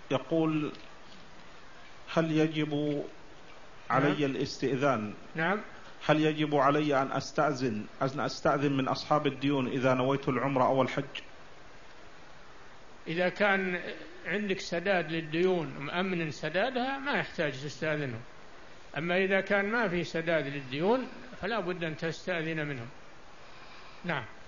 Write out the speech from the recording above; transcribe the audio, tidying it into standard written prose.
يقول: هل يجب علي الاستئذان؟ نعم. هل يجب علي أن أستأذن من أصحاب الديون إذا نويت العمرة أو الحج؟ إذا كان عندك سداد للديون ومأمن سدادها ما يحتاج تستأذنهم. أما إذا كان ما في سداد للديون فلا بد أن تستأذن منهم. نعم.